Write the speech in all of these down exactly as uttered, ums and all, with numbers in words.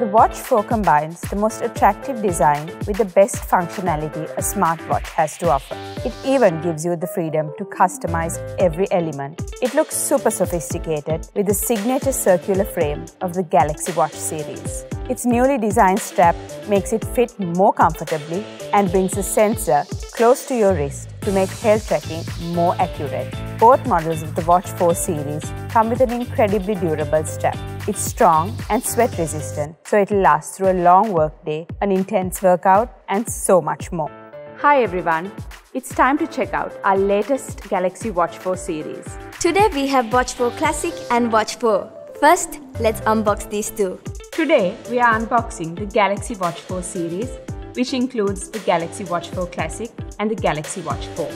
The Watch four combines the most attractive design with the best functionality a smartwatch has to offer. It even gives you the freedom to customize every element. It looks super sophisticated with the signature circular frame of the Galaxy Watch series. Its newly designed strap makes it fit more comfortably and brings a sensor close to your wrist to make health tracking more accurate. Both models of the Watch four series come with an incredibly durable strap. It's strong and sweat resistant, so it'll last through a long workday, an intense workout, and so much more. Hi everyone, it's time to check out our latest Galaxy Watch four series. Today we have Watch four Classic and Watch four. First, let's unbox these two. Today we are unboxing the Galaxy Watch four series, which includes the Galaxy Watch four Classic and the Galaxy Watch four.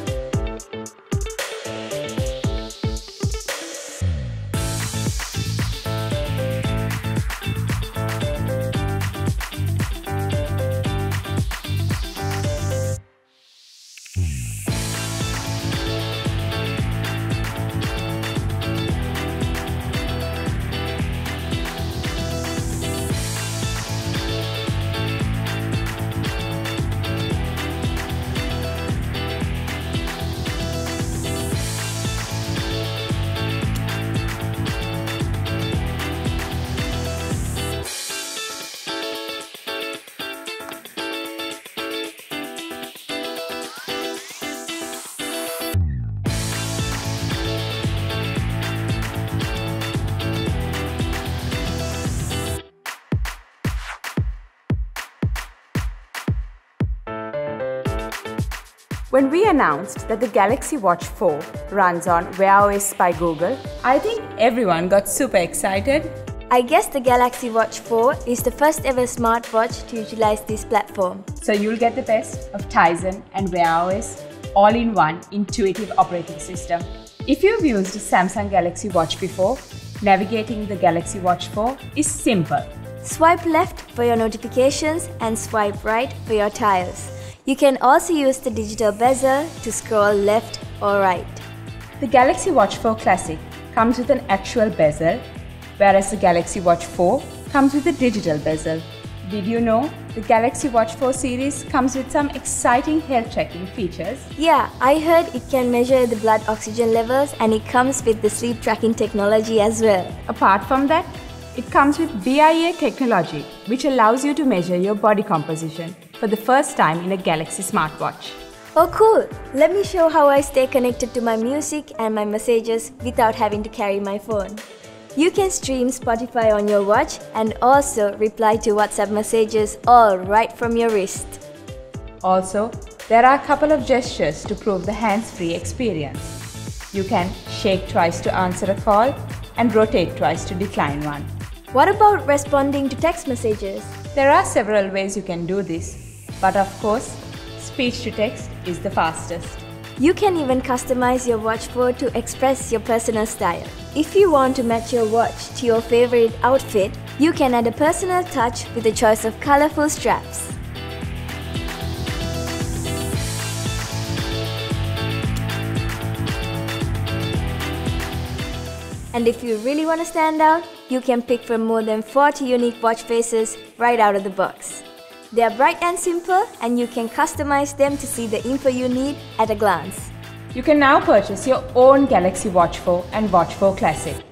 When we announced that the Galaxy Watch four runs on Wear O S by Google, I think everyone got super excited. I guess the Galaxy Watch four is the first ever smartwatch to utilize this platform. So you'll get the best of Tizen and Wear O S all in one intuitive operating system. If you've used a Samsung Galaxy Watch before, navigating the Galaxy Watch four is simple. Swipe left for your notifications and swipe right for your tiles. You can also use the digital bezel to scroll left or right. The Galaxy Watch four Classic comes with an actual bezel, whereas the Galaxy Watch four comes with a digital bezel. Did you know the Galaxy Watch four series comes with some exciting health tracking features? Yeah, I heard it can measure the blood oxygen levels and it comes with the sleep tracking technology as well. Apart from that, it comes with B I A technology, which allows you to measure your body composition for the first time in a Galaxy smartwatch. Oh cool! Let me show how I stay connected to my music and my messages without having to carry my phone. You can stream Spotify on your watch and also reply to WhatsApp messages all right from your wrist. Also, there are a couple of gestures to prove the hands-free experience. You can shake twice to answer a call and rotate twice to decline one. What about responding to text messages? There are several ways you can do this, but of course, speech to text is the fastest. You can even customize your Watch four to express your personal style. If you want to match your watch to your favorite outfit, you can add a personal touch with a choice of colorful straps. And if you really want to stand out, you can pick from more than forty unique watch faces right out of the box. They are bright and simple, and you can customize them to see the info you need at a glance. You can now purchase your own Galaxy Watch four and Watch four Classic.